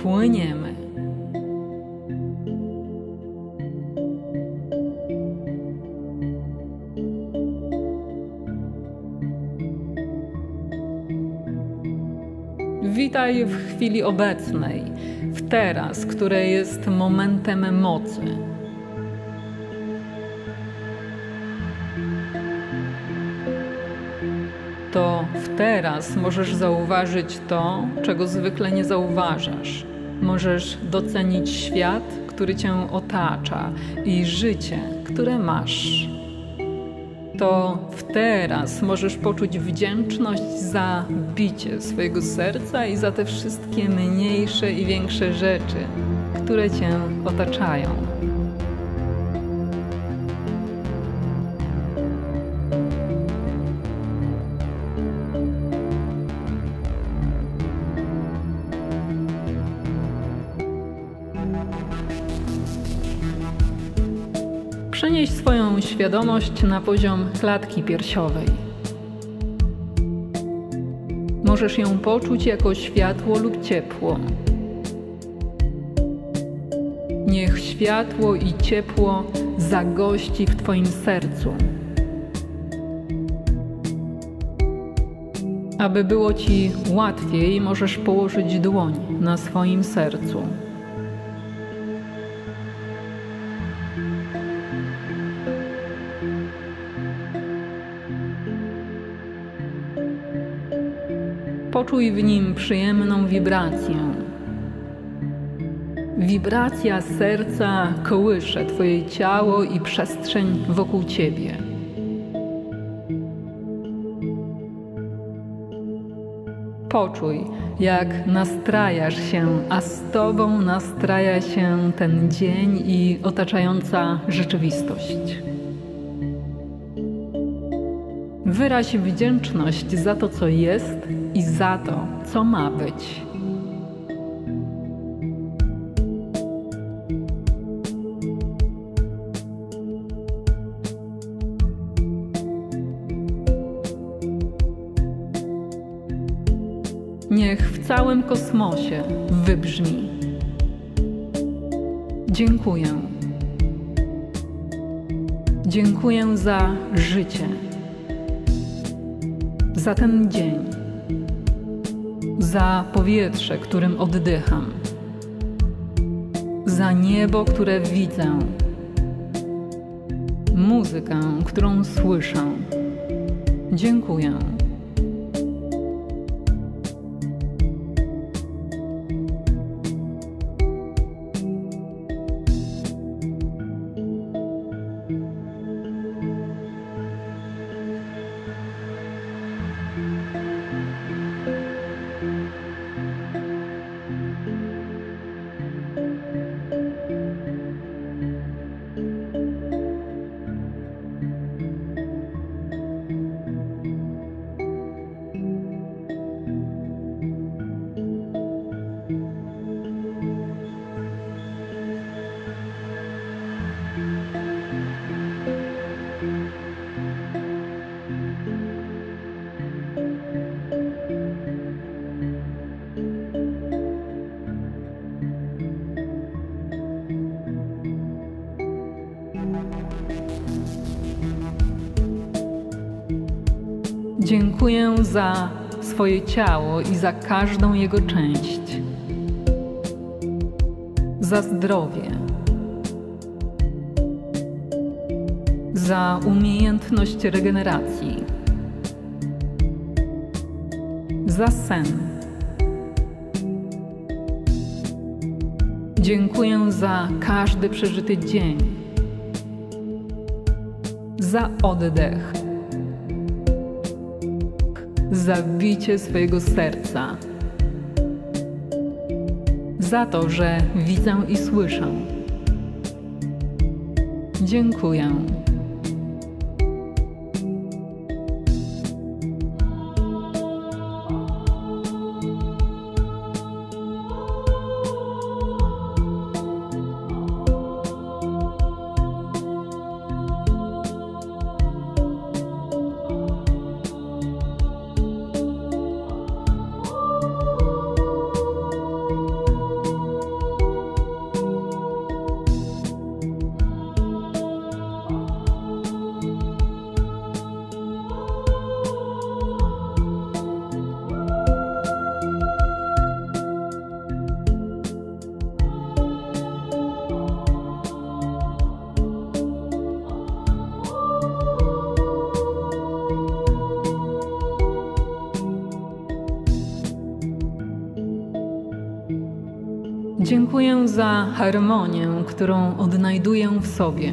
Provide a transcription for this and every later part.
płyniemy. Witaj w chwili obecnej, w teraz, które jest momentem mocy. To w teraz możesz zauważyć to, czego zwykle nie zauważasz. Możesz docenić świat, który cię otacza i życie, które masz. To w teraz możesz poczuć wdzięczność za bicie swojego serca i za te wszystkie mniejsze i większe rzeczy, które cię otaczają. Przenieś swoją świadomość na poziom klatki piersiowej. Możesz ją poczuć jako światło lub ciepło. Niech światło i ciepło zagości w Twoim sercu. Aby było Ci łatwiej, możesz położyć dłoń na swoim sercu. Poczuj w nim przyjemną wibrację. Wibracja serca kołysze Twoje ciało i przestrzeń wokół Ciebie. Poczuj, jak nastrajasz się, a z Tobą nastraja się ten dzień i otaczająca rzeczywistość. Wyraź wdzięczność za to, co jest i za to, co ma być. Niech w całym kosmosie wybrzmi: dziękuję. Dziękuję za życie. Za ten dzień, za powietrze, którym oddycham, za niebo, które widzę, muzykę, którą słyszę. Dziękuję. Dziękuję za swoje ciało i za każdą jego część. Za zdrowie. Za umiejętność regeneracji. Za sen. Dziękuję za każdy przeżyty dzień. Za oddech. Za bicie swojego serca. Za to, że widzę i słyszę. Dziękuję. Dziękuję za harmonię, którą odnajduję w sobie,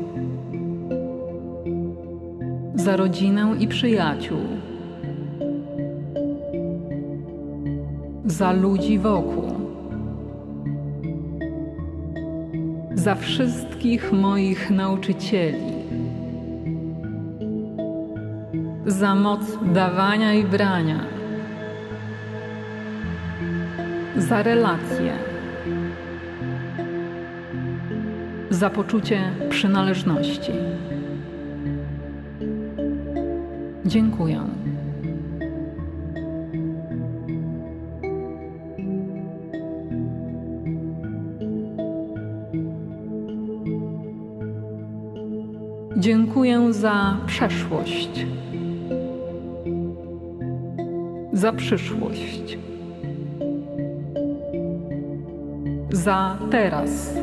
za rodzinę i przyjaciół, za ludzi wokół, za wszystkich moich nauczycieli, za moc dawania i brania, za relacje, za poczucie przynależności. Dziękuję. Dziękuję za przeszłość, za przyszłość, za teraz,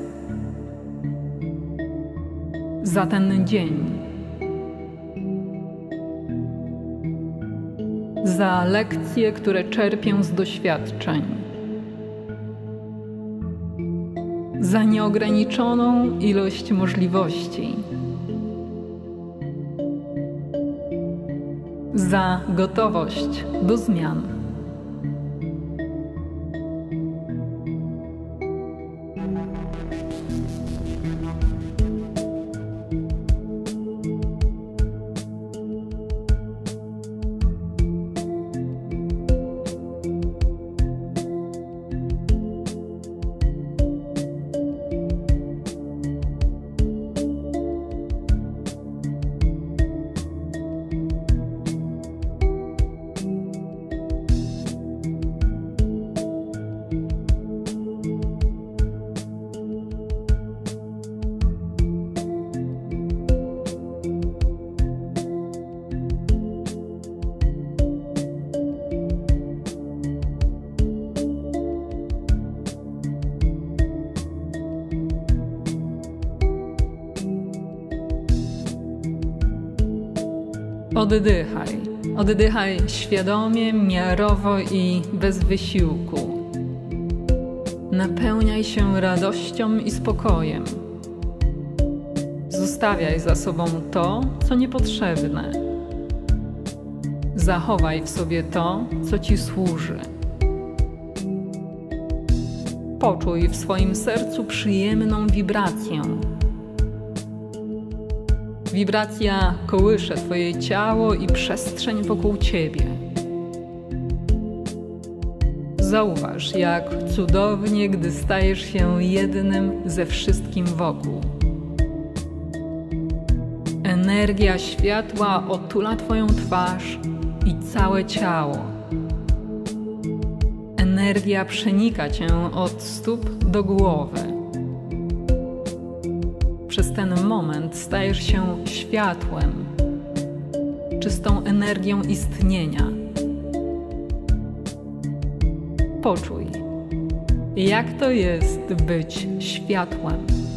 za ten dzień, za lekcje, które czerpię z doświadczeń, za nieograniczoną ilość możliwości, za gotowość do zmian. Oddychaj. Oddychaj świadomie, miarowo i bez wysiłku. Napełniaj się radością i spokojem. Zostawiaj za sobą to, co niepotrzebne. Zachowaj w sobie to, co ci służy. Poczuj w swoim sercu przyjemną wibrację. Wibracja kołysze twoje ciało i przestrzeń wokół ciebie. Zauważ, jak cudownie, gdy stajesz się jednym ze wszystkim wokół. Energia światła otula twoją twarz i całe ciało. Energia przenika cię od stóp do głowy. Przez ten moment stajesz się światłem, czystą energią istnienia. Poczuj, jak to jest być światłem.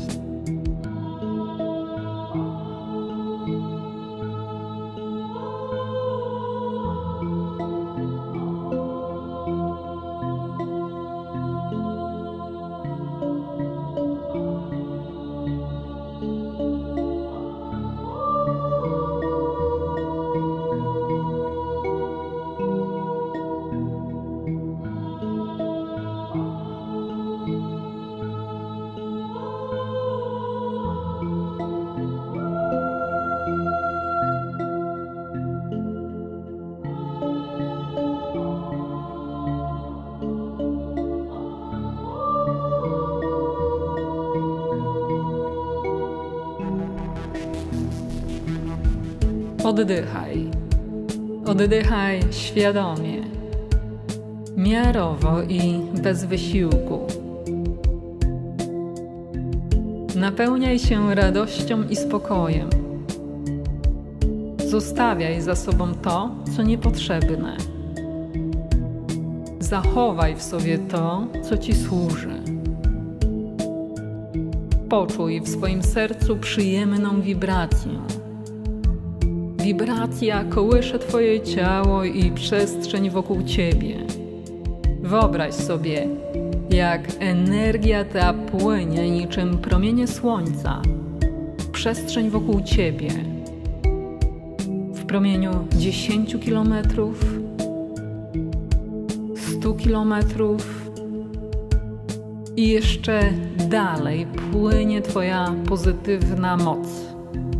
Oddychaj. Oddychaj świadomie, miarowo i bez wysiłku. Napełniaj się radością i spokojem. Zostawiaj za sobą to, co niepotrzebne. Zachowaj w sobie to, co ci służy. Poczuj w swoim sercu przyjemną wibrację. Wibracja kołysze twoje ciało i przestrzeń wokół ciebie. Wyobraź sobie, jak energia ta płynie niczym promienie słońca w przestrzeń wokół ciebie. W promieniu 10 kilometrów, 100 kilometrów i jeszcze dalej płynie twoja pozytywna moc.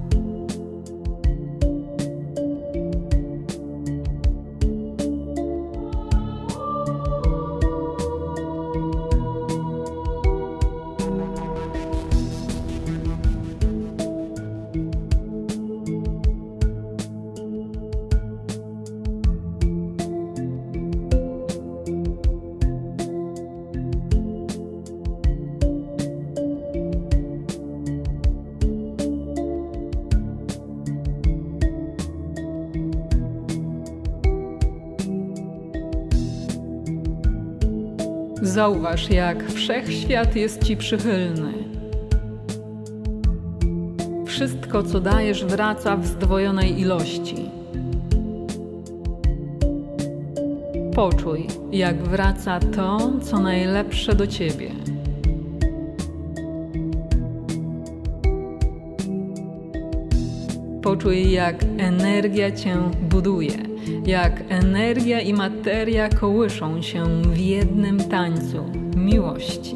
Zauważ, jak wszechświat jest ci przychylny. Wszystko, co dajesz, wraca w zdwojonej ilości. Poczuj, jak wraca to, co najlepsze do ciebie. Poczuj, jak energia cię buduje, jak energia i materia kołyszą się w jednym tańcu miłości.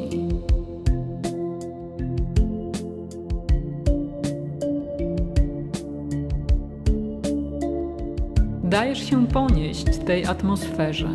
Dajesz się ponieść tej atmosferze.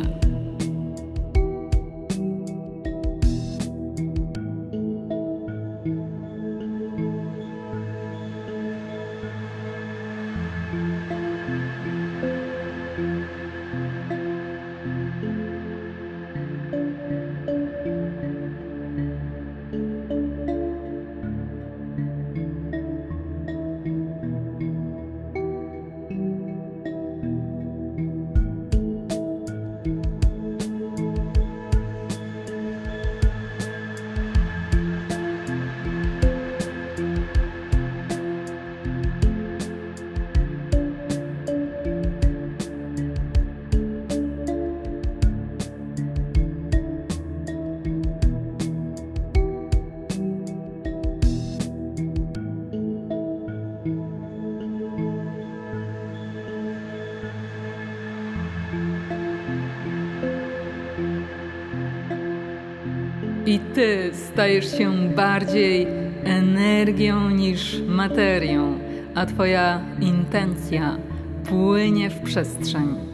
I ty stajesz się bardziej energią niż materią, a twoja intencja płynie w przestrzeń.